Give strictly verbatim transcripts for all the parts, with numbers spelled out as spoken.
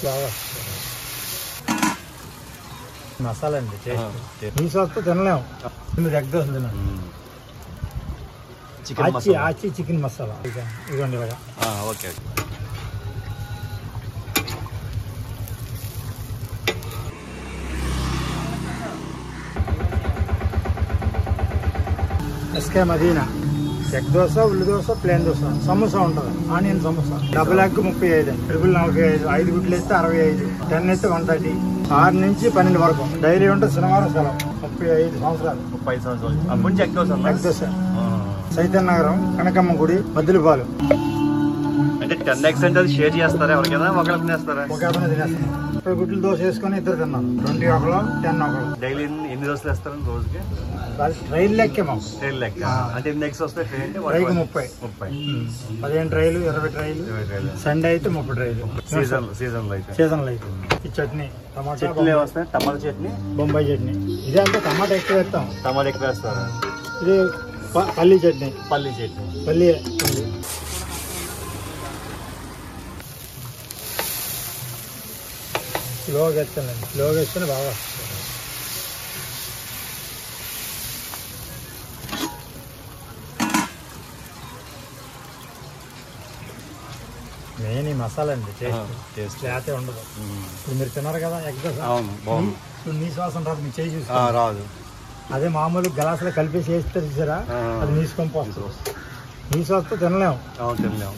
బాగా మసాలా అండి టేస్ట్. ఈ సాస్తో తినలేము. మీరు ఎగ్ దోశ తిన్నాను. ఆచి ఆచి చికెన్ మసాలా ఇదిగోండి ఇలాగా. Okay SK Madina egg dosa, ఉల్లి దోశ, ప్లేన్ దోశ, సమోసా ఉంటుంది, ఆనియన్ సమోసా. డబుల్ ఎగ్ ముప్పై ఐదు అండి, ట్రిపుల్ నలభై ఐదు, ఐదు గుడ్లు వేస్తే అరవై ఐదు, టెన్ అయితే వన్ థర్టీ. ఆరు నుంచి పన్నెండు వరకు డైలీ ఉంటుంది. శనివారం సెలవు. ముప్పై ఐదు సంవత్సరాలు ముప్పై ఐదు సంవత్సరాలు ఎగ్ దోశ. ఎగ్ దోశ చైతన్య నగరం, కనకమ్మ గుడి, మద్దిలపాలు. అంటే టెన్ ఎగ్స్ అంటే అది షేర్ చేస్తారా ఎవరికైనా? ఒకళ్ళు తినేస్తారా? ఒక అతను తినేస్తాను. ముప్పై గుడ్లు దోశ వేసుకొని ఇద్దరు తిన్నాను. ట్వంటీ ఒకళ్ళు, టెన్ ఒకళ్ళు. డైలీ ఎన్ని దోశలు వేస్తారని రోజుకి? ట్రైల్ లెక్కే మాకు. ట్రైల్ లెక్క అంటే ఎన్ని ఎగ్స్ వస్తాయి? ట్రైన్ అంటే ట్రైకి ముప్పై ముప్పై పదిహేను ట్రైలు, ఇరవై ట్రైలు. సండే అయితే ముప్పై ట్రైలు. సీజన్ సీజన్ లో అయితే సీజన్ లో అయితే ఈ చట్నీ, టమాటా చట్నీ వస్తాయి. టమాటా చట్నీ, బొంబాయి చట్నీ. ఇదే అంటే టమాటా ఎక్కువ వేస్తాం. టమాటా ఎక్కువ వేస్తారా? ఇది పల్లీ చట్నీ. పల్లీ చట్నీ పల్లీ స్లోగా వేస్తానండి. స్లోగా వేస్తేనే బాగా వస్తుంది. మెయిన్ ఈ మసాలా అండి. టేస్ట్ లేతే ఉండదు. ఇప్పుడు మీరు తిన్నారు కదా ఎగ్ దోశ, ఇప్పుడు నీ శ్వాసం రాదు, మీ చేయి చూసి రాదు. అదే మామూలు గ్లాసులో కలిపేసి వేస్తే చూసారా, అది నీసుకొని పోస్తుంది. నీ శ్వాసతో తినలేము. తినలేము.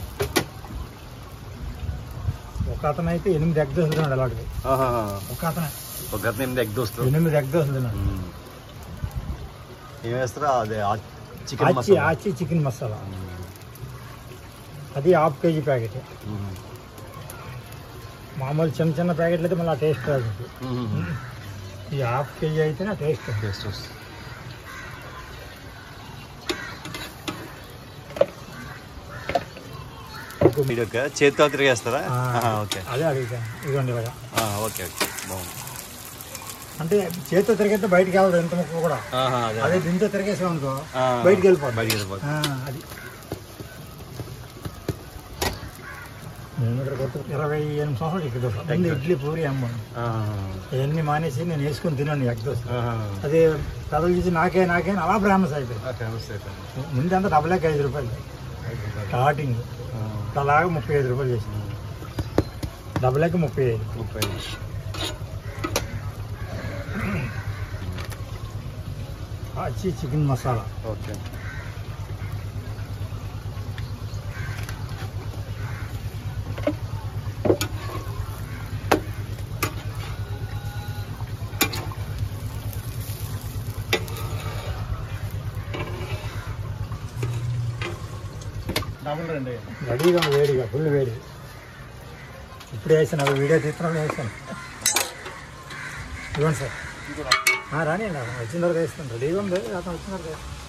ఒక అతను అయితే ఎనిమిది ఎగ్ దోశలు తిన్నాడు. అలాంటివి ఒక అతను ఒక అతను ఎనిమిది ఎగ్ దోశలు ఎనిమిది ఎగ్ దోశలు తిన్నాడు. ఏం వేస్తారా? అదే చికెన్ ఆచి ఆచి చికెన్ మసాలా. అది హాఫ్ కేజీ ప్యాకెట్. మామూలు చిన్న చిన్న ప్యాకెట్లు అయితే మళ్ళీ ఆ టేస్ట్ రాదు. ఈ హాఫ్ కేజీ అయితేనే ఆ టేస్ట్ టేస్ట్ వస్తుంది. చేతితో తిరిగేస్తారా? ఓకే, అదే అడుగుతాను. ఇదిగోండి ఇలాగా. ఓకే ఓకే బాగుంది. అంటే చేతితో తిరిగితే బయటికి వెళ్ళదు ఎంత ముక్క కూడా. అదే దీంతో తిరిగేసాం అనుకో బయటికి వెళ్ళిపోతుంది. బయటికి వెళ్ళిపోతుంది. అది నేను ఇక్కడ కొత్త ఇరవై ఎనిమిది సంవత్సరాలు ఎగ్ దోశ. ముందు ఇడ్లీ, పూరి, అమ్మ ఇవన్నీ మానేసి నేను వేసుకొని తిన్నాను ఎగ్ దోశ. అదే కథలు చూసి నాకే నాకే అలా ఫేమస్ అయిపోయింది. ముందు అంతా డబల్ ఎగ్ ఐదు రూపాయలు స్టార్టింగ్. అలాగా ముప్పై ఐదు రూపాయలు చేసింది. డబల్ ఎగ్ ముప్పై ఐదు ముప్పై ఐదు ఆచి చికెన్ మసాలా. ఓకే. రెడీగా వేడిగా ఫుల్ వేడి. ఇప్పుడు వేసాను, అవి వీడియో తీస్తున్నాను వేసాను. ఇవ్వండి సార్. రాని వచ్చిన తర్వాత వేస్తాను. రెడీగా ఉంది, అతను వచ్చిన తర్వాత